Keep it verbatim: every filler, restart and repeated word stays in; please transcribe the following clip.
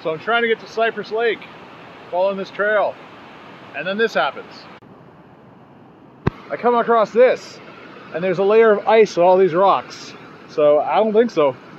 So I'm trying to get to Cypress Lake, following this trail, and then this happens. I come across this, and there's a layer of ice on all these rocks. So I don't think so.